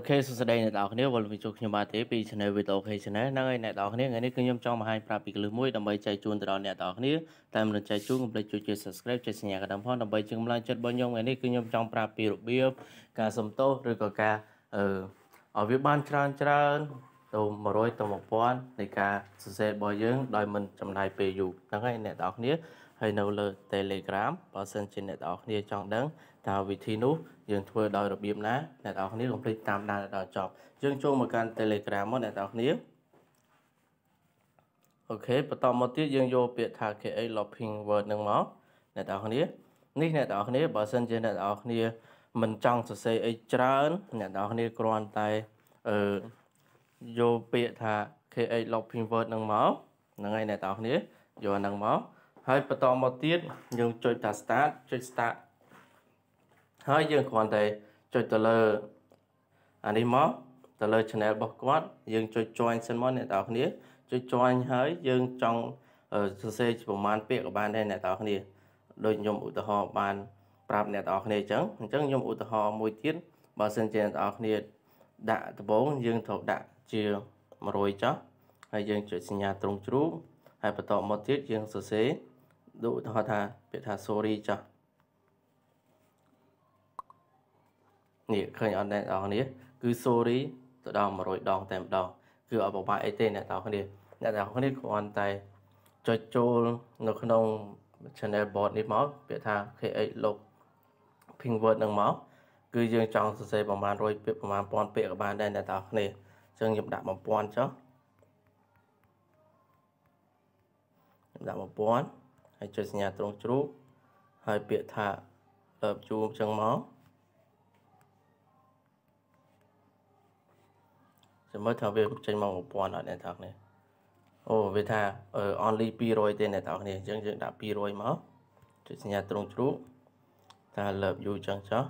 សួស្តីអ្នកនរគ្នាវិលមកជួបខ្ញុំបាទទេពី Channel Video OK Channel ហ្នឹងហើយអ្នកនរគ្នាថ្ងៃនេះគឺខ្ញុំចង់បង្ហាញប្រាប់ពីគន្លឹះមួយដើម្បីចែកជូនទៅដល់អ្នកនរគ្នាតែមិនចែកជូនកុំភ្លេចជួយ Subscribe ចុចសញ្ញាកណ្ដឹងផងដើម្បីជើងម្លាញ់ចិត្តរបស់ខ្ញុំថ្ងៃនេះគឺខ្ញុំចង់ប្រាប់ពីរបៀបការសុំទោសឬក៏ការឲ្យវាបានច្រើនទៅ100ទៅ1000នៃការសរសេររបស់យើងដោយមិនចំណាយពេលយូរហ្នឹងហើយអ្នកនរគ្នាហើយនៅលើ Telegram បើសិនជាអ្នកនរគ្នាចង់ដឹងថាវិធីនោះយើងធ្វើដោយរបៀបណាអ្នកនរគ្នាកុំភ្លេចតាមដានដល់ចប់យើងចូលមកកាន់ Telegram មកអ្នកនរគ្នាអូខេបន្តមកទៀតយើងយកពាក្យថា KA Looping Word នឹងមកអ្នកនរគ្នានេះអ្នកនរគ្នាបើសិនជាអ្នកនរគ្នាមិនចង់សរសេរអីច្រើនអ្នកនរគ្នាគ្រាន់តែយកពាក្យថា KA Looping Word នឹងមកហ្នឹងហើយអ្នកនរគ្នាយកអាហ្នឹងមកហើយបន្តមកទៀតយើងចុចថា Start ចុច Start ហើយយើងគ្រាន់តែចុចទៅលើអានេះមកទៅលើ channel របស់គាត់យើងចុច join សិនមកអ្នកនរគ្នាចុច join ហើយយើងចង់សរសេរប្រមាណពាក្យក៏បានដែរអ្នកនរគ្នាដូចខ្ញុំឧទាហរណ៍បានប្រាប់អ្នកនរគ្នាអញ្ចឹងខ្ញុំឧទាហរណ៍មួយទៀតបើសិនជាអ្នកនរគ្នាដាក់ដំបូងយើងត្រូវដាក់ជា100ចុះហើយយើងចុចសញ្ញាត្រង់ជ្រូកហើយបន្តមកទៀតយើងសរសេរឧទាហរណ៍ថាពាក្យថា sorry ចុះនេះឃើញអត់អ្នកនរគ្នាគឺ sorry ទៅដល់100ដងតែម្ដងគឺអត់ពិបាកអីទេអ្នកនរគ្នាគ្រាន់តែចុចចូលនៅក្នុង channel board នេះមកពាក្យថា KH Looping Word នឹងមកគឺយើងចង់សរសេរប្រមាណ100ពាក្យប្រមាណ1000ពាក្យក៏បានដែរអ្នកនរគ្នាអញ្ចឹងខ្ញុំដាក់1000ចុះខ្ញុំដាក់1000ហើយចុចសញ្ញាត្រង់ជ្រូកហើយពាក្យថា love you អញ្ចឹងមកចាំមើលថាវាចេញមក1000អត់អ្នកនរគ្នាអូវាថា only 200ទេអ្នកនរគ្នាអញ្ចឹងយើងដាក់200មកចុចសញ្ញាត្រង់ជ្រូកថា love you អញ្ចឹងចុះ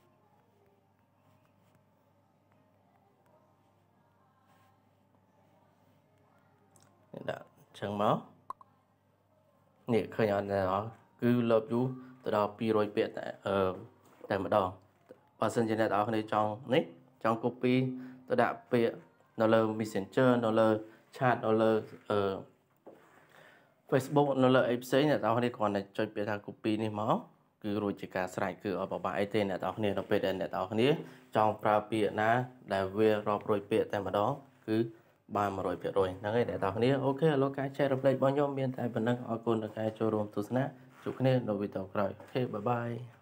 ដាក់អញ្ចឹងមកនេះឃើញអត់អ្នកនរគឺ love you ទៅដល់200ពាក្យតែម្ដងបើសិនជាអ្នកនរគ្នាចង់ copy ទៅដាក់ពាក្យនៅលើ Messenger នៅលើ chat នៅលើFacebook នៅលើអីផ្សេងអ្នកនរគ្នាគ្រាន់តែចុចពាក្យថា copy នេះមកគឺរួចជាការស្រេចគឺអត់ពិបាកអីទេអ្នកនរគ្នានៅពេលដែលអ្នកនរគ្នាចង់ប្រើពាក្យណាដែលវារាប់រយពាក្យតែម្ដងគឺបាន 100% ហ្នឹងហើយអ្នកនរគ្នាអូខេឥឡូវការចែករំលែករបស់ខ្ញុំមានតែប៉ុណ្្នឹងអរគុណដល់ការចូលរួមទស្សនាជួបគ្នានៅវីដេអូក្រោយអូខេបាយបាយ